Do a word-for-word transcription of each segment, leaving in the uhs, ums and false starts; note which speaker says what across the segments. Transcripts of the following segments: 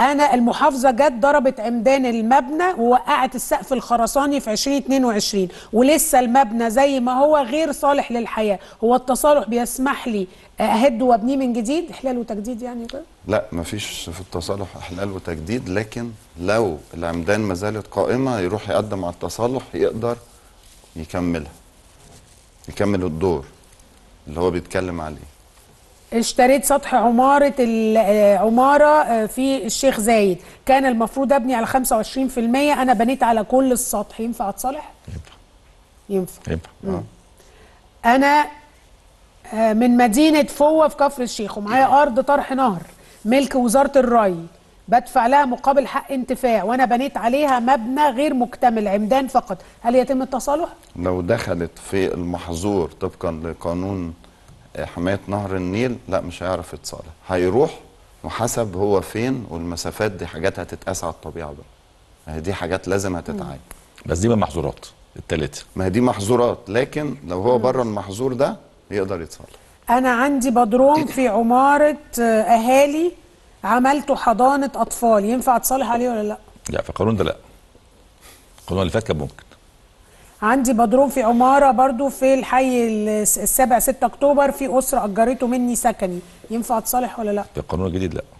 Speaker 1: انا المحافظه جت ضربت عمدان المبنى ووقعت السقف الخرساني في ألفين واتنين وعشرين، ولسه المبنى زي ما هو غير صالح للحياه. هو التصالح بيسمح لي اهد وابنيه من جديد، احلال وتجديد يعني كده؟
Speaker 2: لا، مفيش في التصالح احلال وتجديد، لكن لو العمدان ما زالت قائمه يروح يقدم على التصالح، يقدر يكملها، يكمل الدور اللي هو بيتكلم عليه.
Speaker 1: اشتريت سطح عمارة عمارة في الشيخ زايد، كان المفروض ابني على خمسة وعشرين في المية، انا بنيت على كل السطح، ينفع اتصالح؟
Speaker 3: ينفع
Speaker 1: ينفع
Speaker 3: ينفع
Speaker 2: اه
Speaker 1: انا من مدينة فوة في كفر الشيخ ومعايا ارض طرح نهر ملك وزارة الري، بدفع لها مقابل حق انتفاع وانا بنيت عليها مبنى غير مكتمل عمدان فقط، هل يتم التصالح؟
Speaker 2: لو دخلت في المحظور طبقا لقانون حماية نهر النيل، لا مش هيعرف يتصالح، هيروح وحسب هو فين، والمسافات دي حاجات هتتقاس على الطبيعة بقى، دي حاجات لازم هتتعين.
Speaker 3: بس دي من المحظورات الثلاثه.
Speaker 2: ما هي دي محظورات، لكن لو هو بره المحظور ده يقدر يتصالح.
Speaker 1: انا عندي بدروم في عمارة اهالي عملته حضانة اطفال، ينفع اتصالح عليه ولا لا؟
Speaker 3: لا، في القانون ده لا، القانون اللي فات كان ممكن.
Speaker 1: عندي بدروم في عمارة برضو في الحي السابع ستة اكتوبر، في اسرة اجرته مني سكني، ينفع اتصالح ولا لا؟
Speaker 3: في القانون الجديد لا.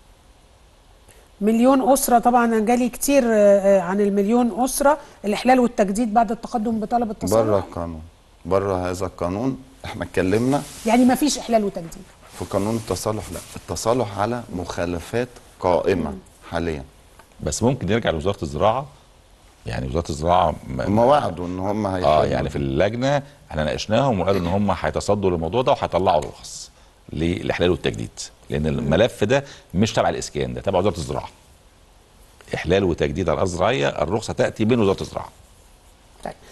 Speaker 1: مليون اسرة، طبعا انا جالي كتير عن المليون اسرة، الاحلال والتجديد بعد التقدم بطلب التصالح
Speaker 2: بره القانون، بره هذا القانون. احنا اتكلمنا
Speaker 1: يعني ما فيش احلال وتجديد
Speaker 2: في قانون التصالح، لا، التصالح على مخالفات قائمة حاليا.
Speaker 3: بس ممكن يرجع لوزاره الزراعه، يعني وزاره الزراعه
Speaker 2: هم وعدوا ان هم هيحلوا.
Speaker 3: اه يعني في اللجنه احنا ناقشناهم وقالوا ان هم هيتصدوا للموضوع ده وهيطلعوا رخص للاحلال والتجديد، لان الملف ده مش تبع الاسكان، ده تبع وزاره الزراعه. احلال وتجديد على الارض الزراعيه، الرخصه تاتي من وزاره الزراعه.
Speaker 1: طيب